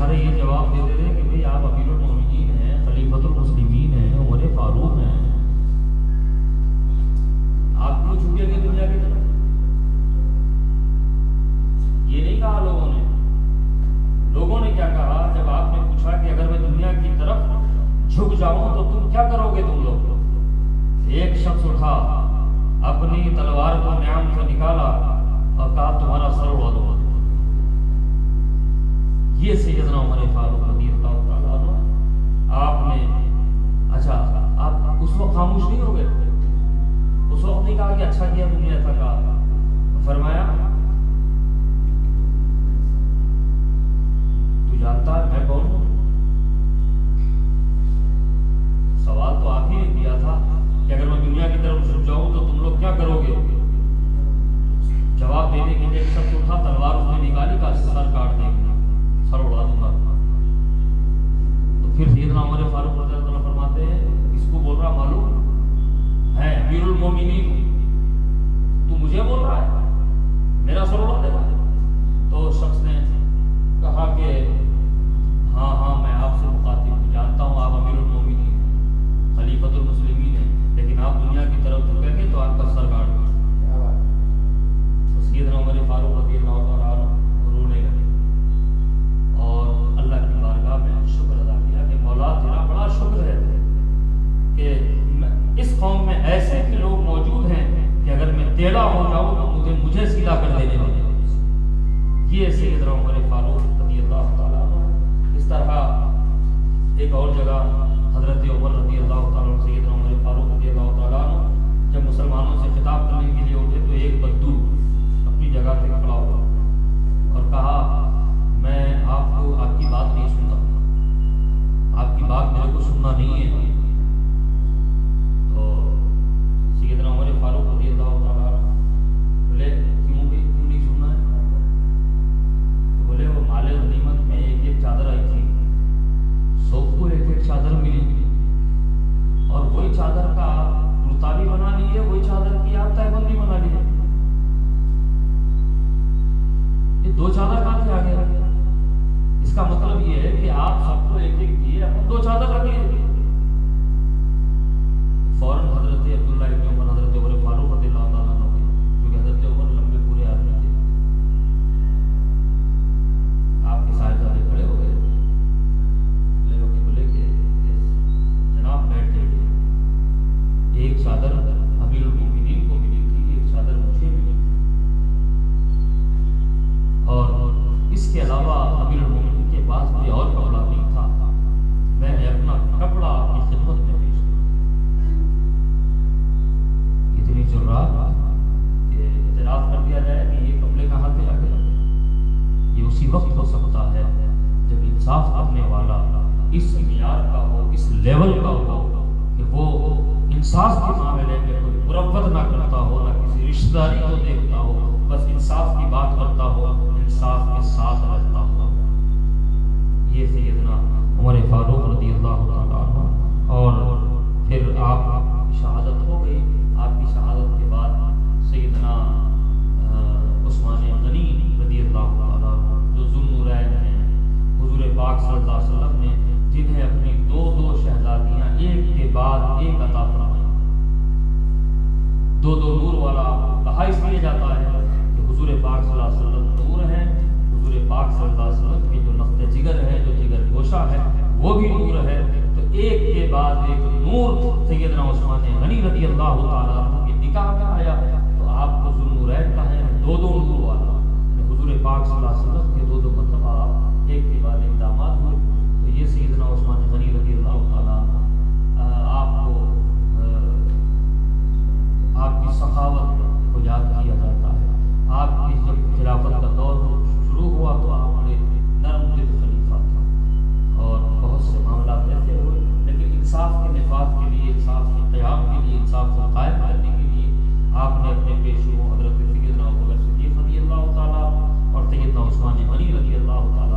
سارے یہ جواب دیتے تھے کہ بھئی آپ امیر المومنین ہیں، خلیفۃ المسلمین ہیں، عمر فاروق ہیں، آپ کیوں چھوٹے گئے دنیا کی طرف؟ یہ نہیں کہا لوگوں نے. لوگوں نے کیا کہا جب آپ نے پوچھا کہ اگر میں دنیا کی طرف جھک جاؤں تو تم کیا کرو گے تم لوگ؟ ایک شخص اٹھا، اپنی تلوار کو نیام سے نکالا اور کہا تمہارا سر اڑا دو. یہ سیدنا عمر فاروق رضی اللہ تعالیٰ عنہ. آپ نے اچھا آپ اس وقت خاموش نہیں ہو گئے؟ اس وقت نہیں کہا کہ اچھا کیا تم نے ایسا کہا؟ فرمایا تو جانتا ہے میں کون ہوں؟ سوال تو آپ ہی نے کیا تھا کہ اگر میں دنیا کی طرف جھک جاؤں تو تم لوگ کیا کرو گے؟ جواب دینے کے لیے ایک شخص اٹھا، تلوار اس نے نکالی، کا سر کاٹ دیں گے، سر اڑا دوں گا. تو پھر سیدنا عمر فاروق رضی اللہ عنہ فرماتے ہیں اس کو بول رہا معلوم ہے امیر المومنین، تو مجھے بول رہا ہے میرا سر اڑا دے گا؟ تو شخص نے کہا کہ ہاں ہاں میں آپ سے مخاطب ہوں، جانتا ہوں آپ امیر المومنین خلیفۃ المسلمین ہیں، لیکن آپ دنیا کی طرف جھکیں گے تو آپ کا سر کاٹ دیں گے. تو سیدنا عمر فاروق رضی اللہ عنہ رونے لگے اور اللہ کی بارگاہ میں شکر ادا کیا کہ مولا تیرا بڑا شکر ہے کہ اس قوم میں ایسے بھی لوگ موجود ہیں کہ اگر میں ٹیڑھا ہو جاؤں تو مجھے سیدھا کر دینے والے. یہ سیدنا عمر فاروق رضی اللہ تعالیٰ عنہ. اس طرح ایک اور جگہ حضرت عمر رضی اللہ تعالیٰ عنہ، سیدنا عمر فاروق رضی اللہ تعالیٰ عنہ جب مسلمانوں سے خطاب کرنے کے لیے اٹھے تو ایک بدو اپنی جگہ پہ کھڑا ہوا اور کہا میں آپ کو آپ کی بات نہیں سنتا، آپ کی بات میرے کو سننا نہیں ہے. تو سیدنا عمر فاروق رضی اللہ تعالیٰ عنہ بولے کیوں نہیں سننا ہے؟ تو بولے وہ مال غنیمت میں ایک چادر آئی تھی، سب کو ایک چادر ملی اور وہی چادر کا کرتا بھی بنا لی ہے، وہی چادر کی آپ تہبند بھی بنا لی ہے. یہ دو چادر کہاں سے آ گیا؟ اس کا مطلب یہ ہے کہ آپ سب کو ایک ایک دیے، اپن دو چادر رکھ لیے. فوراً حضرت عبداللہ ابن عمر، حضرت عمر فاروق رضی اللہ تعالیٰ عنہ کے، کیونکہ حضرت عمر لمبے پورے آدمی تھے، آپ کے صاحبزادے کھڑے ہو گئے، بولے کہ جناب بیٹھ جائیے، ایک چادر امیر المومنین کو ملی تھی، ایک چادر مجھے ملی تھی، اور اس کے علاوہ امیر المومنین کے پاس کوئی اور کپڑا نہیں تھا، میں نے اپنا کپڑا آپ کی خدمت میں پیش کیا. اتنی جرات کہ اعتراف کر دیا جائے کہ یہ کپڑے کہاں سے آ گئے. یہ اسی وقت ہو سکتا ہے جب انصاف کرنے والا اس معیار کا ہو، اس لیول کا ہو کہ وہ انصاف کے معاملے میں کوئی مروت نہ کرتا ہو، نہ کسی رشتہ داری کو دیکھتا ہو، بس انصاف کی بات کرتا ہو، انصاف کے ساتھ رہتا ہو. یہ سیدنا عمر فاروق رضی اللہ تعالیٰ عنہ. اور پھر آپ کی شہادت ہو گئی. آپ کی شہادت کے بعد سیدنا عثمان غنی رضی اللہ تعالیٰ عنہ جو ذوالنورین ہیں، حضور پاک صلی اللہ علیہ وسلم نے جنہیں اپنی دو شہزادیاں ایک کے بعد ایک عطا فرمائی. دو نور والا کہا اس لیے جاتا ہے کہ حضور پاک صلی اللہ علیہ وسلم نور ہیں، حضور پاک صلی اللہ علیہ وسلم کی جو نقطۂ جگر ہے، جو جگر گوشہ ہے، وہ بھی نور ہے. تو ایک کے بعد ایک نور سیدنا عثمان غنی رضی اللہ تعالیٰ عنہ کی نکاح میں آیا. تو آپ کو ذوالنورین کہا ہے، دو نور والا. حضور پاک صلی اللہ علیہ وسلم کے دو مرتبہ آپ ایک کے بعد ایک داماد ہوئے. تو یہ سیدنا عثمان غنی رضی اللہ تعالیٰ عنہ آپ کو آپ کی سخاوت کو یاد کیا جاتا ہے. آپ کی جب خلافت کا دور شروع ہوا تو آپ بڑے نرم دل خلیفہ تھے اور بہت سے معاملات ایسے ہوئے، لیکن انصاف کے نفاذ کے لیے، انصاف کے قیام کے لیے، انصاف کو قائم کرنے کے لیے آپ نے اپنے پیشوں حضرت سیدنا ابوبکر صدیق رضی اللہ تعالیٰ اور سیدنا عثمان غنی رضی اللہ تعالیٰ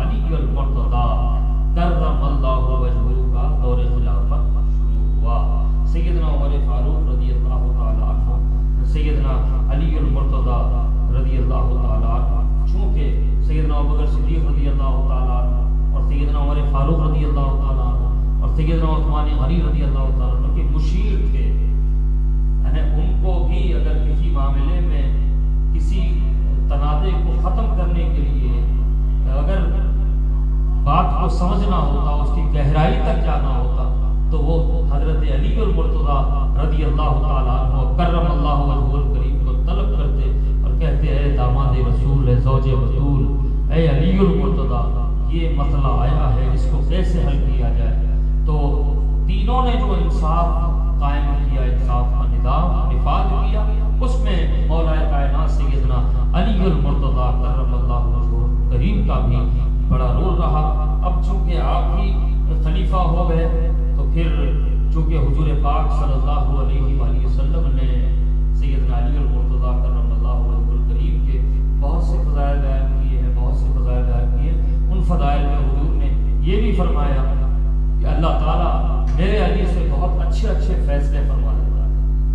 علی المرتضی کرم اللہ وجہہ کا دور خلافت شروع ہوا. سیدنا عمر فاروق رضی اللہ تعالی عنہ، سیدنا علی المرتضی رضی اللہ تعالی عنہ، چونکہ سیدنا ابوبکر صدیق رضی اللہ تعالی عنہ اور سیدنا عمر فاروق رضی اللہ تعالی عنہ اور سیدنا عثمان غنی رضی اللہ تعالی عنہ کے مشیر تھے، یعنی ان کو بھی اگر کسی معاملے میں کسی تنازع کو ختم کرنے کے لیے اگر بات کو سمجھنا ہوتا، اس کی گہرائی تک جانا ہوتا، تو وہ حضرت علی المرتضی رضی اللہ تعالی عنہ کرم اللہ وجہہ الکریم کو طلب کرتے اور کہتے اے داماد رسول، اے زوج بطول، اے علی المرتضی، یہ مسئلہ آیا ہے، اس کو کیسے حل کیا جائے؟ تو تینوں نے جو انصاف قائم کیا، انصاف کا نظام نفاذ کیا، اس میں مولا کائنات سیدنا علی المرتضی کرم اللہ وجہہ الکریم کا بھی بڑا رول رہا. اب چونکہ آپ ہی خلیفہ ہو گئے تو پھر چونکہ حضور پاک صلی اللہ علیہ وآلہ وسلم نے سیدنا علی المرتضی کرم اللہ وجہہ الکریم کے بہت سے فضائل بیان کیے ہیں، بہت سے فضائل بیان کیے. ان فضائل میں حضور نے یہ بھی فرمایا کہ اللہ تعالیٰ میرے علی سے بہت اچھے اچھے فیصلے فرما دیتا ہے،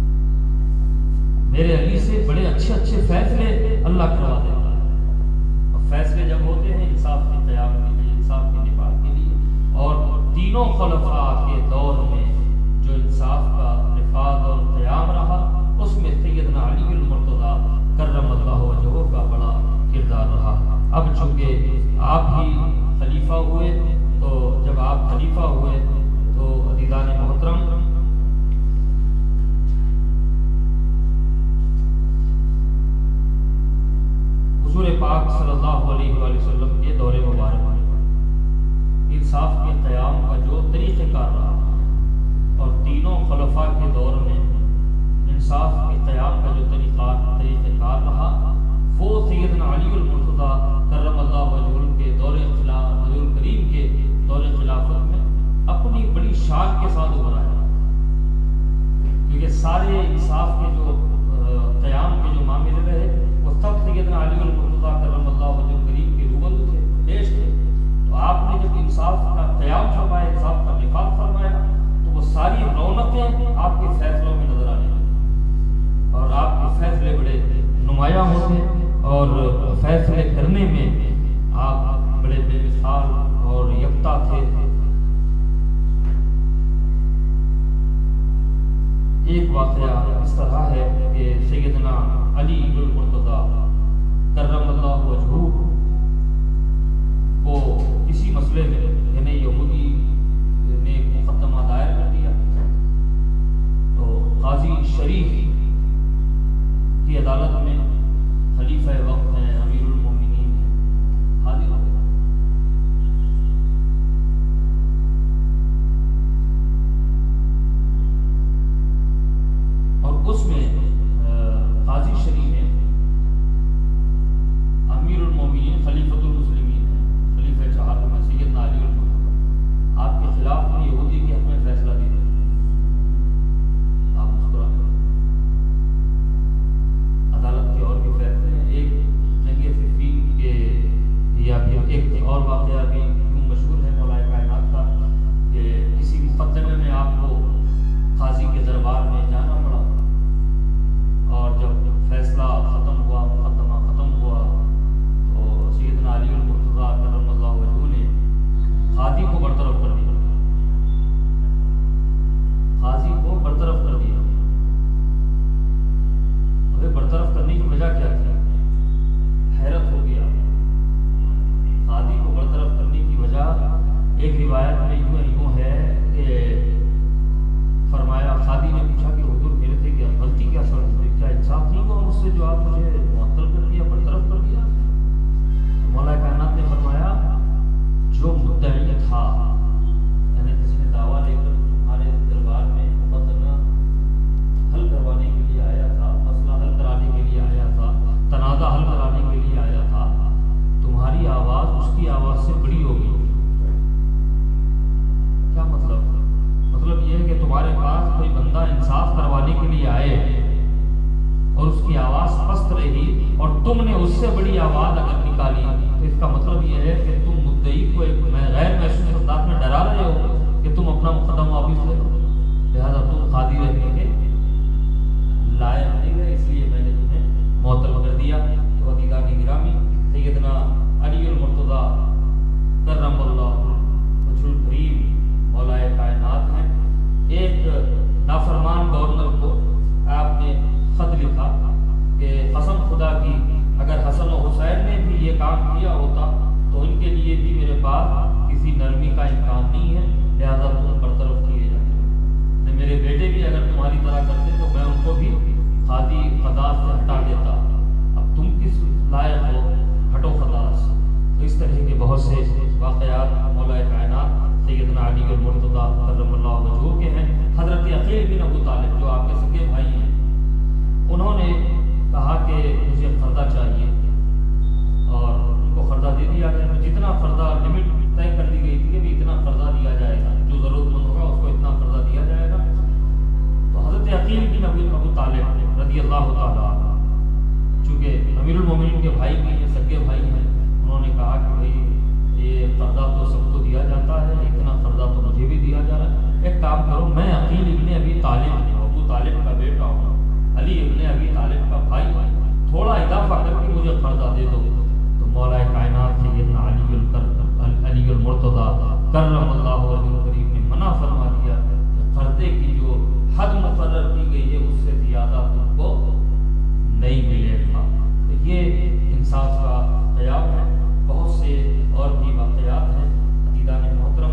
میرے علی سے بڑے اچھے اچھے فیصلے اللہ کروا دیتا ہے. اور فیصلے جب ہوتے ہیں انصاف کے قیام کے لیے، انصاف کے نفاذ کے لیے، اور تینوں خلفاء کے دور میں جو انصاف کا نفاذ اور قیام رہا، اس میں سیدنا علی المرتضی کرم اللہ وجہہ کا بڑا کردار رہا. اب چونکہ آپ ہی خلیفہ ہوئے، تو جب آپ خلیفہ ہوئے تو عزیزان محترم، حضور پاک صلی اللہ علیہ وآلہ وسلم کے دور مبارک میں انصاف کے قیام کا جو طریقہ کار رہا، اور تینوں خلفاء کے دور میں انصاف کے قیام کا جو طریقہ کار رہا، وہ سیدنا علی المرتضی کرم اللہ وجہہ کے دور کریم کے دور خلافت میں اپنی بڑی شان کے ساتھ ابھرا ہے. کیونکہ سارے انصاف کے جو قیام کے جو معاملے رہے وہ سب سیدنا علی المرتضی کرم اللہ وجہہ کریم کے روبرو تھے، پیش تھے. تو آپ نے جب انصاف کا قیام فرمایا، انصاف کا نفاذ فرمایا، تو وہ ساری رونقیں آپ کے فیصلوں میں نظر آنے لگی، اور آپ کے فیصلے بڑے نمایاں ہوتے اور فیصلے کرنے میں آپ بڑے بے مثال اور یکتا تھے. ایک واقعہ اس طرح ہے کہ سیدنا علی المرتضی کرم اللہ وجہہ کو کسی مسئلے میں، یعنی یہودی نے ایک مقدمہ دائر کر دیا، تو قاضی شریف کی عدالت میں خلیفہ وقت ہیں، امیر المومنین ہیں، حاضر ہو گئے. اور اس میں قاضی شریف نے امیر المومنین خلیفۃ المسلمین ہیں، خلیفہ چہارم سیدنا علی المرتضی، آپ کے خلاف میں یہودی کے حق میں فیصلہ دیا. آپ مسکرا گئے. عدالت کے اور بھی فیصلے ہیں. ایک جنگ صفین کے، یا پھر ایک اور واقعہ بھی یوں مشہور ہے مولا کائنات کا کہ کسی مقدمے میں آپ کو قاضی کے دربار میں جانا پڑا، اور جب فیصلہ ختم ہوا، مقدمہ ختم ہوا، تو سیدنا علی المرتضی کرم اللہ وجہہ نے قاضی کو برطرف کر دیا، قاضی کو برطرف کر دیا. ابھی برطرف کرنے کی وجہ کیا تھی؟ حیرت ہو گیا. قاضی کو برطرف کرنے کی وجہ ایک روایت میں یوں ہے کہ فرمایا، قاضی نے پوچھا کہ حضور میرے سے کیا غلطی، کیا کیا انصاف نہیں ہوا مجھ سے جو آپ مجھے معطل کر دیا، برطرف کر دیا؟ مولا کائنات نے فرمایا، جو مدعی تھا، یعنی جس نے دعویٰ لے کر تمہارے دربار میں مقدمہ حل کروانے کے لیے آیا تھا، مسئلہ حل کرانے کے لیے آیا تھا، تنازع حل کرانے کے لیے آیا تھا، تمہاری آواز اس کی آواز سے بڑی ہوگی. کیا مطلب؟ مطلب یہ ہے کہ تمہارے پاس کوئی بندہ انصاف کروانے کے لیے آئے اور اس کی آواز پست رہی نافرمان گورنر کو آپ نے خط لکھا کہ قسم خدا کی اگر حسن و حسین نے بھی یہ کام کیا ہوتا تو ان کے لیے بھی میرے پاس کسی نرمی کا امکان نہیں ہے، لہذا تم برطرف کیے جاتے۔ میرے بیٹے بھی اگر تمہاری طرح کرتے تو میں ان کو بھی خادی خدا سے ہٹا دیتا، اب تم کس لائق ہو، ہٹو خدا سے۔ تو اس طرح کے بہت سے واقعات مولا کائنات سیدنا علی المرتضیٰ کرم اللہ وجہہ کے ہیں۔ حضرت عقیل بن ابو طالب جو آپ کے سگے بھائی ہیں، انہوں نے کہا کہ مجھے قرضہ چاہیے اور ان کو قرضہ دے دیا گیا۔ جتنا قرضہ لمٹ طے کر دی گئی تھی کہ بھی اتنا قرضہ دیا جائے گا، جو ضرورت مند ہوگا اس کو اتنا قرضہ دیا جائے گا۔ تو حضرت عقیل بن ابو طالب رضی اللہ تعالیٰ چونکہ امیر المومنین کے بھائی بھی ہیں، سگے بھائی ہیں، انہوں نے کہا کہ بھائی یہ قرضہ تو سب کو دیا جاتا ہے، اتنا قرضہ تو مجھے بھی دیا جا رہا ہے، ایک کام کرو، میں عقیل ابن ابی طالب ابو طالب کا بیٹا ہوں، علی ابن ابی طالب کا بھائی، تھوڑا اضافہ کر کے مجھے قرضہ دے دو۔ تو مولا کائنات سیدنا علی المرتضیٰ کرم اللہ وجہہ الکریم نے منع فرما دیا کہ قرضے کی جو حد مقرر کی گئی ہے اس سے زیادہ تم کو نہیں ملے گا۔ تو یہ انصاف کا قیام ہے۔ بہت سے اور بھی واقعات ہیں۔ عقیدان محترم،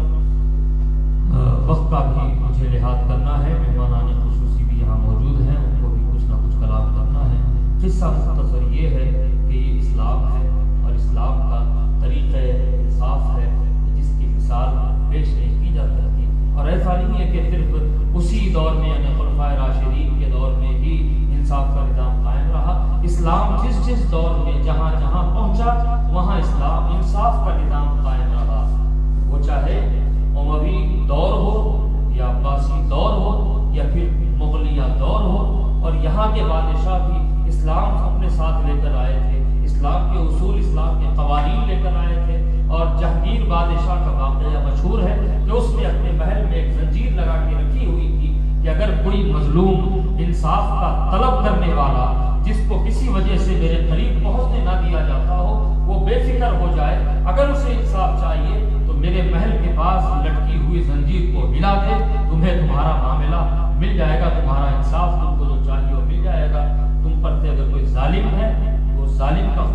وقت کا بھی مجھے لحاظ کرنا ہے، مہمانان خصوصی بھی یہاں موجود ہیں، ان کو بھی کچھ نہ کچھ کلام کرنا ہے۔ قصہ مختصر یہ ہے کہ یہ اسلام ہے اور اسلام کا طریقہ انصاف ہے جس کی مثال پیش نہیں کی جا سکتی، اور ایسا نہیں ہے کہ صرف اسی دور میں یعنی خلفائے راشدین کے دور میں ہی انصاف کا نظام قائم رہا۔ اسلام جس جس دور میں جہاں جہاں پہنچا وہاں اسلام انصاف کا نظام قائم رہا، وہ چاہے اموی دور ہو یا عباسی دور ہو یا پھر مغلیہ دور ہو، اور یہاں کے بادشاہ بھی اسلام اپنے ساتھ لے کر آئے تھے، اسلام کے اصول، اسلام کے قوانین لے کر آئے تھے۔ اور جہانگیر بادشاہ کا واقعہ مشہور ہے کہ اس نے اپنے محل میں ایک زنجیر لگا کے رکھی ہوئی تھی کہ اگر کوئی مظلوم انصاف کا طلب کرنے والا جس کو کسی وجہ سے میرے قریب پہنچنے نہ دیا جاتا ہو وہ بے فکر ہو جائے، اگر اسے انصاف چاہیے تو میرے محل کے پاس لٹکی ہوئی زنجیر کو ہلا دے، تمہیں تمہارا معاملہ مل جائے گا، تمہارا انصاف تم کو جو چاہیے وہ مل جائے گا۔ تم پر سے اگر کوئی ظالم ہے وہ ظالم کا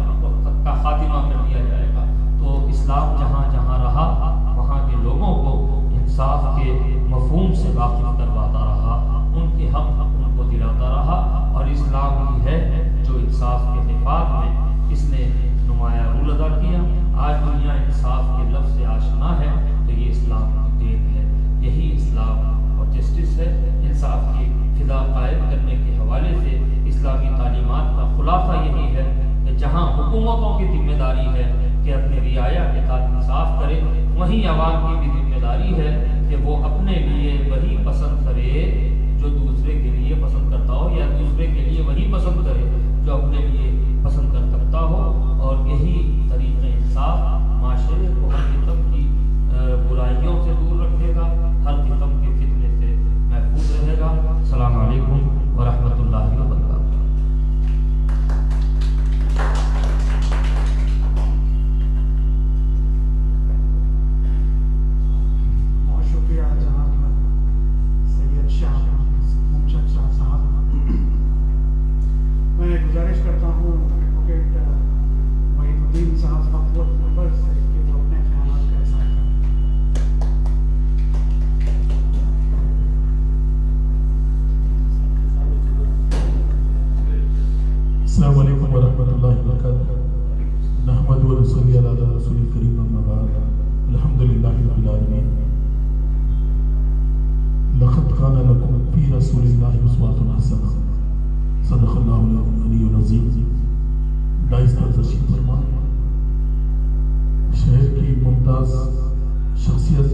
خاتمہ کر دیا جائے گا۔ تو اسلام جہاں جہاں رہا وہاں کے لوگوں کو انصاف کے مفہوم سے واقف کرواتا رہا، ان کے حق ان کو دلاتا رہا، اور اسلام ہی ہے جو انصاف کے حفاظ میں اس نے نمایاں رول ادا کیا۔ آج دنیا انصاف کے لفظ سے آشنا ہے تو یہ اسلام کی دین ہے، یہی اسلام اور جسٹس ہے۔ انصاف کی فضا قائم کرنے کے حوالے سے اسلامی تعلیمات کا خلاصہ یہی ہے کہ جہاں حکومتوں کی ذمہ داری ہے کہ اپنے رعایا کے ساتھ انصاف کرے، وہیں عوام کی بھی ذمہ داری ہے کہ وہ اپنے لیے وہی پسند کرے جو دوسرے کے لیے پسند کرتا ہو، یا دوسرے کے لیے وہی پسند کرے جو اپنے لیے پسند کر سکتا ہو۔ اور یہی طریقہ انصاف معاشرے کو ہر قسم کی برائیوں سے دور رکھے گا، ہر قسم کے فتنے سے محفوظ رہے گا۔ السلام علیکم ورحمۃ اللہ وبرکاتہ۔ گزارش کرتا ہوں ایڈوکیٹ وحید الدین صاحب مقبول ممبر سے کہ وہ اپنے خیالات کا اظہار کریں۔ السلام علیکم ورحمۃ اللہ وبرکاتہ۔ نحمد و نصلی علی رسول الکریم، اما بعد، الحمد للہ رب العالمین۔ لقد کان لکم فی رسول اللہ اسوۃ حسنہ، صدق اللہ العلی العظیم۔ ڈائس پر تشریف فرما شہر کی ممتاز شخصیت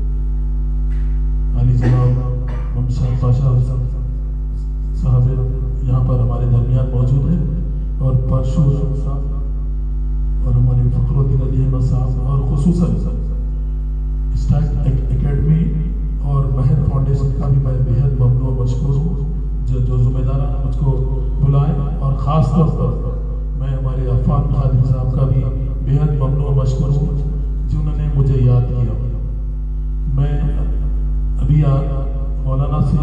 علی جناب ممشاد پاشا صاحب یہاں پر ہمارے درمیان موجود ہیں، اور پرشور صاحب اور ہمارے فخر الدین علی احمد صاحب، اور خصوصاً اسٹارٹ اکیڈمی اور مہر فاؤنڈیشن کا بھی میں بےحد ممنون و مشکور ہوں جو ذمہ داران مجھ کو بلائیں، اور خاص طور پر میں ہمارے عفان قادری صاحب کا بھی بےحد ممنون و مشکور ہوں جنہوں نے مجھے یاد کیا۔ میں ابھی مولانا سے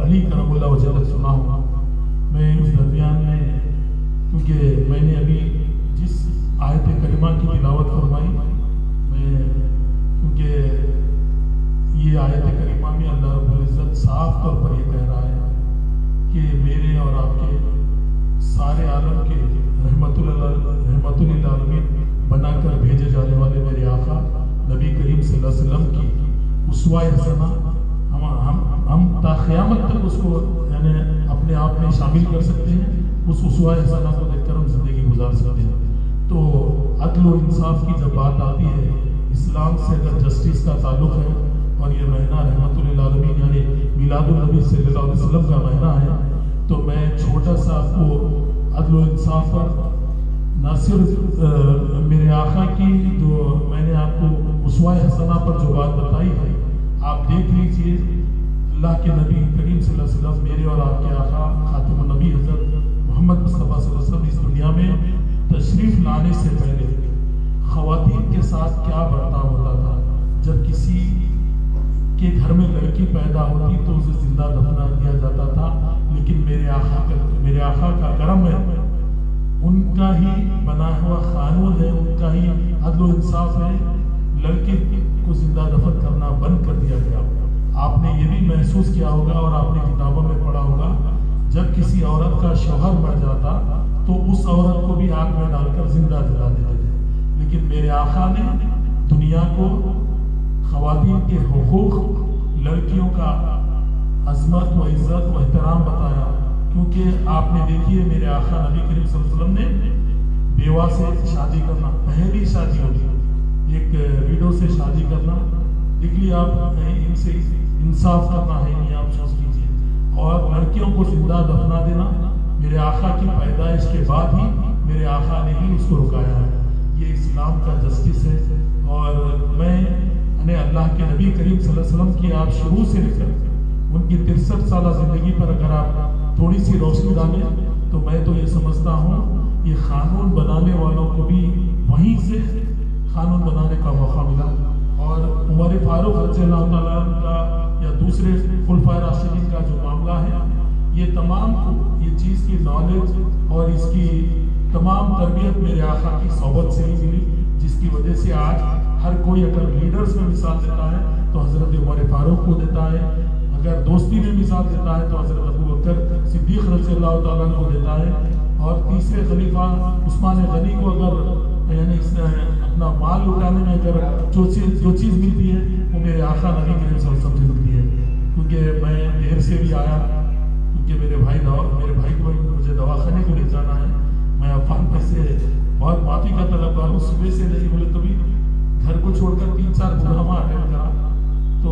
علی کرم اللہ وجہ تک سنا ہوں. میں اس درمیان میں کیونکہ میں نے ابھی جس آیت کریمہ کی تلاوت فرمائی، میں کیونکہ یہ آیت کریمہ میں اللہ رب العزت صاف طور پر یہ کہہ رہا ہے کہ میرے اور آپ کے سارے عالم کے رحمت للعالمین بنا کر بھیجے جانے والے میرے آقا نبی کریم صلی اللہ علیہ وسلم کی اسوہ حسنہ ہم تا قیامت تک اس کو یعنی اپنے آپ میں شامل کر سکتے ہیں. اس اسوہ حسنہ کو دیکھ کر ہم زندگی گزار سکتے ہیں. تو عدل و انصاف کی جب بات آتی ہے، اسلام سے اگر جسٹس کا تعلق ہے اور یہ مہینہ رحمت للعالمین یعنی میلاد النبی صلی اللہ علیہ وسلم کا مہینہ ہے، تو میں چھوٹا سا آپ کو عدل و انصاف پر نہ صرف میرے آقا کی جو میں نے آپ کو اسوہ حسنہ پر جو بات بتائی ہے، آپ دیکھ لیجئے اللہ کے نبی کریم صلی اللہ علیہ وسلم میرے اور آپ کے آقا خاتم النبی حضرت محمد مصطفیٰ صلی اللہ علیہ وسلم اس دنیا میں تشریف لانے سے پہلے خواتین کے ساتھ کیا برتاؤ ہوتا تھا. جب کسی کے گھر میں لڑکی پیدا ہوتی تو اسے زندہ دفنا کیا جاتا تھا، لیکن میرے آقا کا کرم ہے، ان کا ہی بنا ہوا قانون ہے، ان کا ہی عدل و انصاف ہے، لڑکی کو زندہ دفن کرنا بند کر دیا گیا. آپ نے یہ بھی محسوس کیا ہوگا اور آپ نے کتابوں میں پڑھا ہوگا، جب کسی عورت کا شوہر مر جاتا تو اس عورت کو بھی آگ میں ڈال کر زندہ جلا دیتے تھے. لیکن میرے آقا نے دنیا کو خواتین کے حقوق، لڑکیوں کا عظمت و عزت و احترام بتایا. کیونکہ آپ نے دیکھیے میرے آقا نبی کریم صلی اللہ علیہ وسلم نے بیوہ سے شادی کرنا، پہلی شادی ہوتی ایک ویڈو سے شادی کرنا، دیکھ لیے آپ ان سے انصاف کرنا ہے نہیں، آپ سوچ لیجیے. اور لڑکیوں کو زندہ دفنا دینا میرے آقا کی پیدائش کے بعد ہی میرے آقا نے ہی اس کو رکایا ہے. یہ اسلام کا جسٹس ہے. اور میں اللہ کے نبی کریم صلی اللہ علیہ وسلم کی آپ شروع سے لے کر ان کی 63 سالہ زندگی پر اگر آپ تھوڑی سی روشنی ڈالیں تو میں تو یہ سمجھتا ہوں یہ قانون بنانے والوں کو بھی وہیں سے قانون بنانے کا موقع ملا. اور عمر فاروق رضی اللہ تعالیٰ عنہ کا یا دوسرے خلفائے راشدین کا جو معاملہ ہے، یہ تمام یہ چیز کی نالج اور اس کی تمام تربیت میرے آقا کی صحبت سے ہی ملی، جس کی وجہ سے آج ہر کوئی اگر لیڈرز میں مثال دیتا ہے تو حضرت عمر فاروق کو دیتا ہے، اگر دوستی میں مثال دیتا ہے تو حضرت ابوبکر صدیق رضی اللہ تعالیٰ عنہ کو دیتا ہے، اور تیسرے خلیفہ عثمان غنی کو اگر یعنی اپنا مال لٹانے میں اگر جو چیز ملتی ہے وہ میرے آقا نبی کریم صلی اللہ علیہ وسلم سے ملتی ہے. کیونکہ میں دیر سے بھی آیا، کیونکہ میرے بھائی کو مجھے دواخانے کو لے جانا ہے. میں عفان پہ سے بہت معافی کا طلبگار ہوں، صبح سے نہیں بولے تو بھی گھر کو چھوڑ کر 3-4 پروگرام اٹینڈ کرا، تو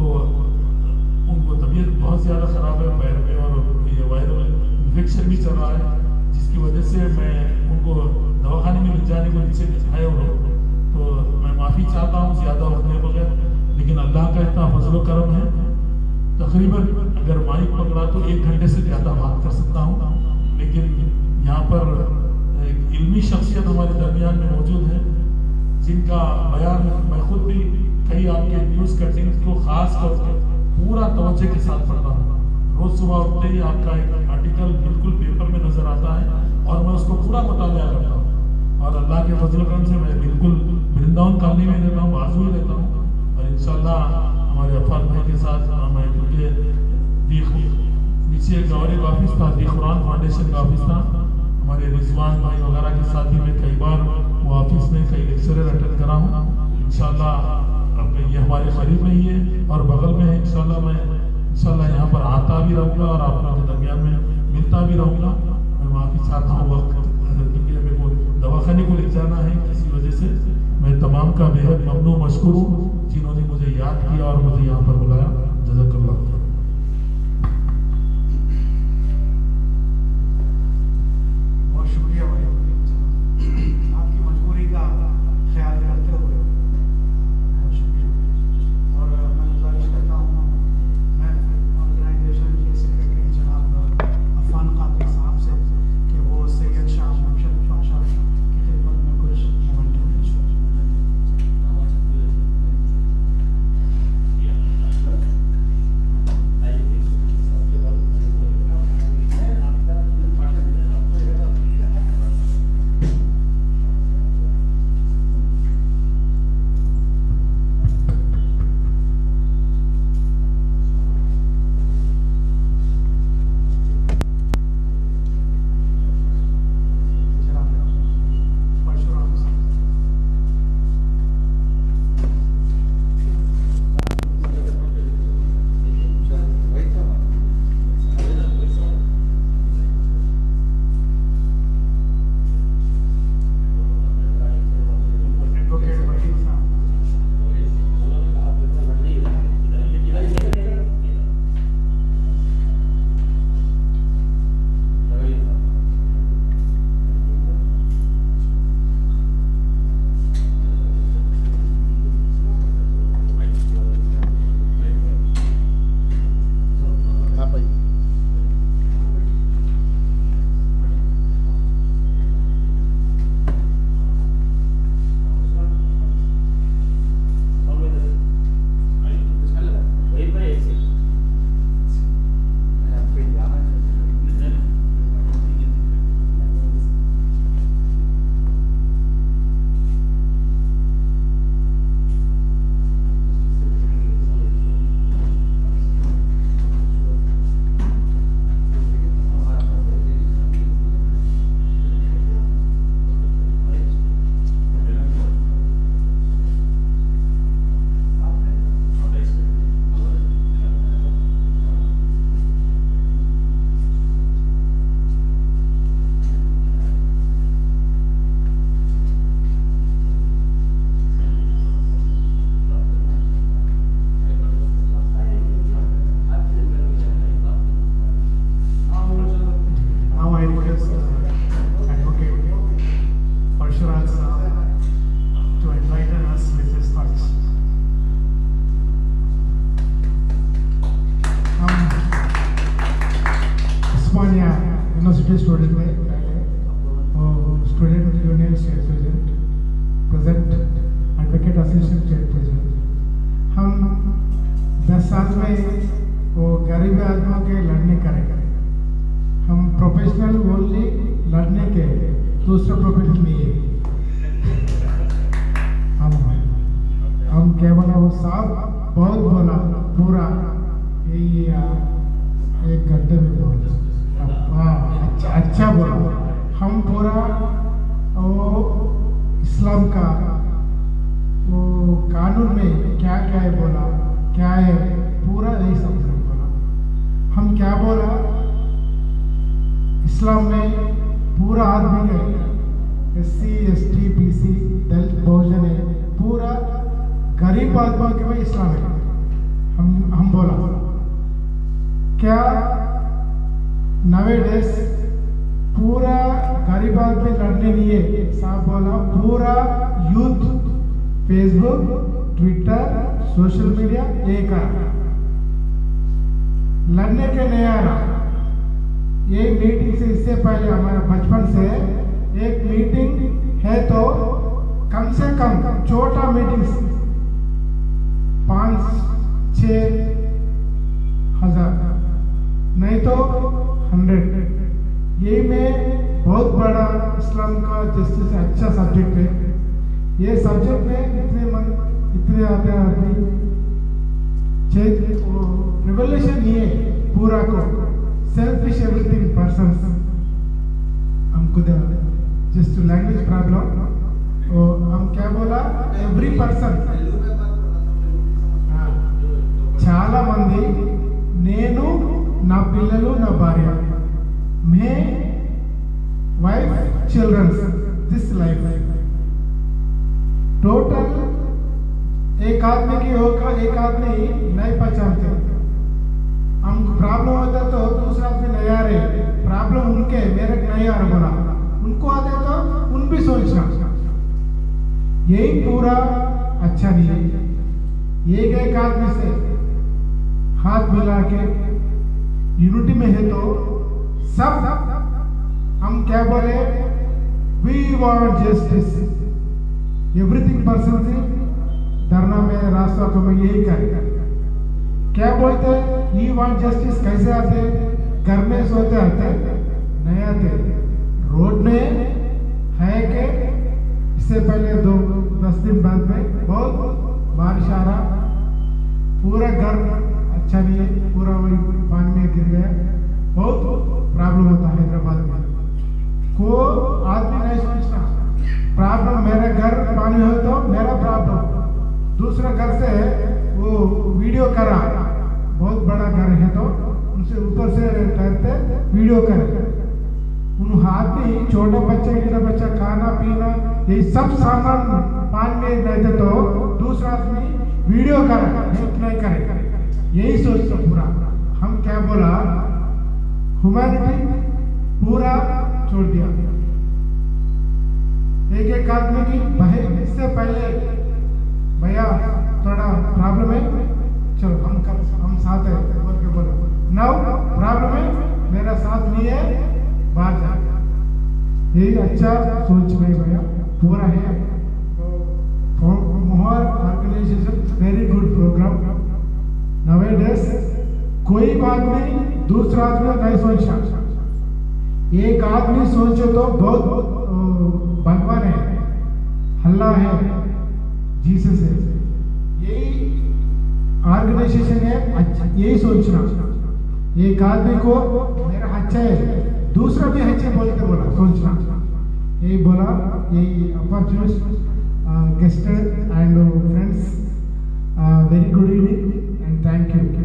ان کو طبیعت بہت زیادہ خراب ہے پیر میں، اور یہ وائرل انفیکشن بھی چل رہا ہے، جس کی وجہ سے میں ان کو دواخانے میں لے جانے کو نیچے آئے ہوں. تو میں معافی چاہتا ہوں زیادہ ہونے بغیر، لیکن اللہ کا اتنا فضل و کرم ہے، تقریباً اگر مائک پکڑا تو 1 گھنٹے سے زیادہ بات کر سکتا ہوں. لیکن یہاں پر ایک علمی شخصیت ہمارے درمیان میں موجود ہے جن کا بیان میں خود بھی کئی آپ کے نیوز کٹنگز کو خاص کر کے پورا توجہ کے ساتھ پڑھتا ہوں. روز صبح اٹھتے ہی آپ کا ایک آرٹیکل بالکل پیپر میں نظر آتا ہے اور میں اس کو پورا مطالعہ کرتا ہوں. اور اللہ کے فضل و کرم سے میں بالکل برنداون کالونی میں رہتا ہوں، بازو میں رہتا ہوں. اور انشاءاللہ ہمارے عفان بھائی کے ساتھ میں کیونکہ نیچے ایک اور ایک آفس تھا، دی قرآن فاؤنڈیشن کا آفس تھا، ہمارے رضوان بھائی وغیرہ کے ساتھ بھی میں کئی بار وہ آفس میں کئی لیکچرر اٹینڈ کرا ہوں. انشاءاللہ یہ ہمارے قریب میں ہی ہے اور بغل میں ہے. انشاءاللہ میں یہاں پر آتا بھی رہوں گا اور آپ لوگوں کے درمیان میں ملتا بھی رہوں گا. میں معافی چاہتا ہوں وقت کیونکہ میرے کو دواخانے کو لے جانا ہے کسی وجہ سے. میں تمام کا بے حد ممنون مشکور ہوں جنہوں نے مجھے یاد کیا اور مجھے یہاں پر بلایا. جزاک اللہ خیر. بہت شکریہ بھائی، آپ کی مجبوری کا خیال کرتے ہوئے بہت شکریہ. اور میں گزارش کرتا ہوں میں آرگنائزیشن کے سیکرٹری جناب عفان قادری صاحب سے کہ وہ سید شاہ مشرف پاشا کی خدمت میں کچھ moment student union state president, advocate association state president. हम 10 साल में वो गरीब आदमियों के लड़ने करेंगे। हम प्रोफेशनल ओनली लड़ने के, दूसरा प्रोफेशनल नहीं है। हम केवल वो साहब बहुत बोला पूरा यही एक घंटे में बोला, अच्छा बोला। हम पूरा वो इस्लाम का वो कानून में क्या क्या है बोला, क्या है पूरा यही सब बोला। हम क्या बोला, इस्लाम में पूरा आदमी है, SC ST BC दलित बहुजन है, पूरा गरीब आदमियों के में इस्लाम है। हम बोला क्या nowadays पूरा गरीब आदमी लड़ने नहीं है, साहब बोला पूरा youth Facebook Twitter social media एक आ लड़ने के नहीं आ रहा। ये मीटिंग से इससे पहले हमारा बचपन से एक मीटिंग है तो कम से कम छोटा मीटिंग 5-6 हजार नहीं तो 100। ये में बहुत बड़ा इस्लाम का जस्टिस अच्छा सब्जेक्ट है। ये सब्जेक्ट में इतने आते आदमी रिवोल्यूशन ये पूरा को सेल्फिश एवरीथिंग पर्सन हमको जस्ट लैंग्वेज प्रॉब्लम। हम क्या बोला, एवरी पर्सन చాలా మంది నేను నా పిల్లలు నా భార్య my wife childrens this life total एक आदमी की होकर एक आदमी नहीं पहचानते। हम प्रॉब्लम होता तो दूसरा आदमी नहीं आ रहे, प्रॉब्लम उनके मेरे नहीं आ रहा बोला, उनको आते तो उन भी सोचना। यही पूरा अच्छा नहीं है। एक आदमी से हाथ मिला के यूनिटी में है तो सब हम क्या बोले, we want justice. Everything person से धरना में रास्ता को में यही करे क्या बोलते, वी वांट जस्टिस कैसे आते, घर में सोते आते नहीं आते, रोड में है के इससे पहले 10 दिन बाद में बहुत बारिश आ रहा, पूरा घर अच्छा नहीं है, पूरा वही पानी में गिर गया। बहुत प्रॉब्लम होता है हैदराबाद में। को आदमी नहीं सोचता प्रॉब्लम मेरे घर पानी हो तो मेरा प्रॉब्लम, दूसरा घर से वो वीडियो करा, बहुत बड़ा घर है तो उनसे ऊपर से करते वीडियो करे। उन आदमी छोटा बच्चा खाना पीना ये सब सामान पानी में रहते तो दूसरा आदमी वीडियो करे, हेल्प नहीं करे, यही सोचता पूरा। हम क्या बोला, ह्यूमैनिटी पूरा छोड़ दिया। एक आदमी की भाई इससे पहले भैया थोड़ा प्रॉब्लम है, चलो हम साथ है बोल के बोलो, नाउ प्रॉब्लम है मेरा साथ नहीं है, बाहर जा। यही अच्छा सोच में भैया पूरा है। मोहर organisation very good programme. nowadays कोई बात नहीं, दूसरा आदमी नहीं सोचना, एक आदमी सोचे तो बहुत भगवान है, अल्लाह है, जीसस है। यही ऑर्गेनाइजेशन है, अच्छा यही सोचना। एक आदमी को मेरा अच्छा है, दूसरा भी अच्छा बोलते बोला सोचना, यही बोला। यही opportunity guest and friends, very good evening and thank you.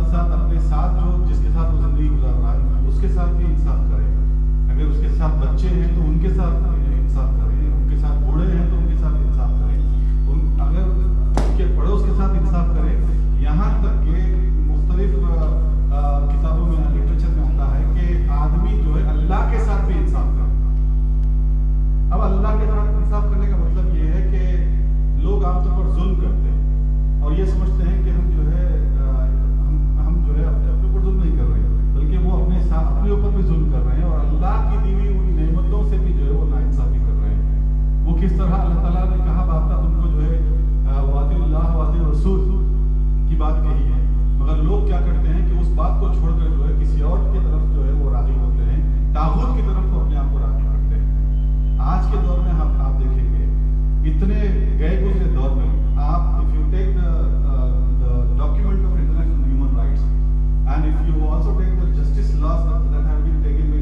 साथ अपने साथ जो जिसके साथ वो जिंदगी गुजार रहा है उसके साथ भी इंसाफ करें। अगर उसके साथ बच्चे हैं तो उनके साथ इंसाफ करें, उनके साथ बूढ़े हैं तो उनके साथ इंसाफ करें, अगर उनके पड़ोस के साथ इंसाफ करें। यहाँ तक कि मुख्तलिफ किताबों में लिटरेचर में आता है कि आदमी जो है अल्लाह के साथ भी इंसाफ करे। अब अल्लाह के साथ इंसाफ करने का मतलब ये है कि लोग आमतौर पर जुल्म करते हैं और ये समझते हैं कि हम जो है अपने ऊपर जुल्म नहीं कर रहे हैं, बल्कि वो अपने ऊपर भी जुल्म कर रहे हैं और अल्लाह की दी हुई उन नेमतों से भी जो है वो नाइंसाफी कर रहे हैं। वो किस तरह अल्लाह ताला ने कहा बात तुमको जो है वातिल्लाह वातिल रसूल की बात कही है, मगर लोग क्या करते हैं कि उस बात को छोड़कर जो है किसी और की तरफ जो है वो रागी होते हैं, तागूत की तरफ वो अपने आप को रागी करते हैं। आज के दौर में आप देखेंगे इतने गए गुजरे दौर में आप if you take the document of international human rights and if you also take the justice laws that have been taken